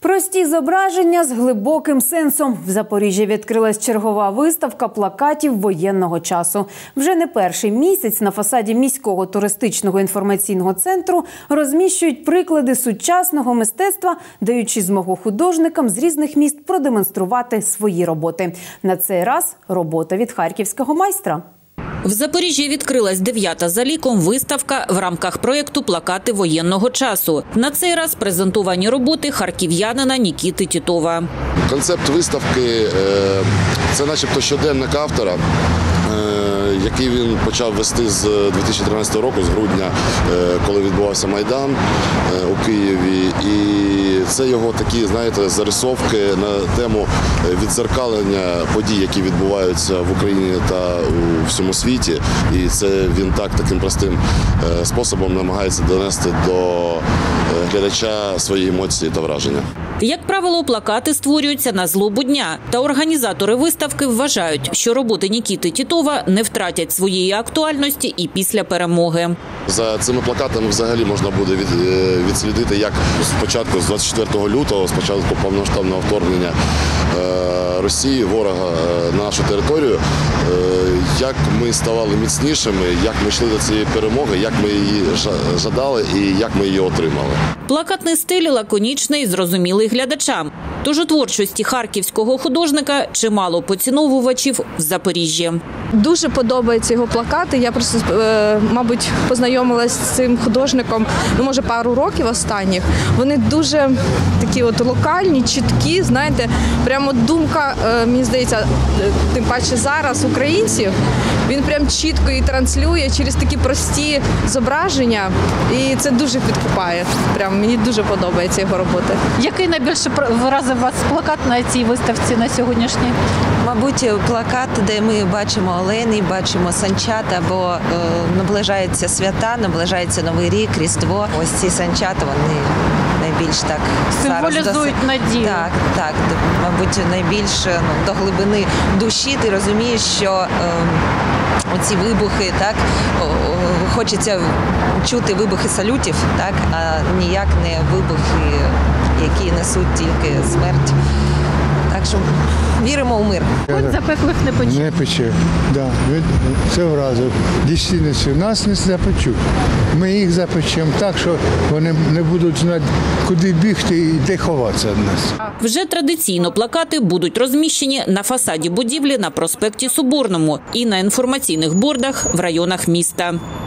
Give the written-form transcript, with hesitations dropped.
Прості зображення з глибоким сенсом. В Запоріжжі відкрилась чергова виставка плакатів воєнного часу. Вже не перший місяць на фасаді міського туристичного інформаційного центру розміщують приклади сучасного мистецтва, даючи змогу художникам з різних міст продемонструвати свої роботи. На цей раз робота від харківського майстра. В Запоріжжі відкрилась 9-та за ліком виставка в рамках проєкту «Плакати воєнного часу». На цей раз презентовані роботи харків'янина Нікіти Тітова. Концепт виставки – це начебто щоденник автора, який він почав вести з 2013 року, з грудня, коли відбувався Майдан у Києві. І це його такі, знаєте, зарисовки на тему віддзеркалення подій, які відбуваються в Україні та у всьому світі. І це він таким простим способом намагається донести до глядача свої емоції та враження. Як правило, плакати створюються на злобу дня. Та організатори виставки вважають, що роботи Нікіти Тітова не втратять своєї актуальності і після перемоги. За цими плакатами взагалі можна буде відслідити, як спочатку, з 24 лютого, спочатку повномасштабного вторгнення Росії, ворога на нашу територію, як ми ставали міцнішими, як ми йшли до цієї перемоги, як ми її жадали і як ми її отримали. Плакатний стиль лаконічний, зрозумілий глядачам. Тож у творчості харківського художника чимало поціновувачів в Запоріжжі. Дуже подобаються його плакати. Я просто, мабуть, познайомилась з цим художником, може, пару років останніх. Вони дуже такі локальні, чіткі, знаєте, прямо думка, мені здається, тим паче зараз українців, він прям чітко її транслює через такі прості зображення, і це дуже підкупає. Прям мені дуже подобається його робота. Який найбільше вразив вас плакат на цій виставці на сьогоднішній? Мабуть, плакат, де ми бачимо оленей, бачимо санчата, бо наближаються свята, наближається Новий рік, Різдво. Ось ці санчата, вони найбільш так символізують надію. Так, мабуть, найбільш до глибини душі ти розумієш, що оці вибухи, так, хочеться чути вибухи салютів, так, а ніяк не вибухи, які несуть тільки смерть. Так що віримо у мир. От запеклих не пече. Не пече, так. Це вразив. Дійсно, нас не запечуть. Ми їх запечемо так, що вони не будуть знати, куди бігти і де ховатися від нас. Вже традиційно плакати будуть розміщені на фасаді будівлі на проспекті Соборному і на інформаційних бордах в районах міста.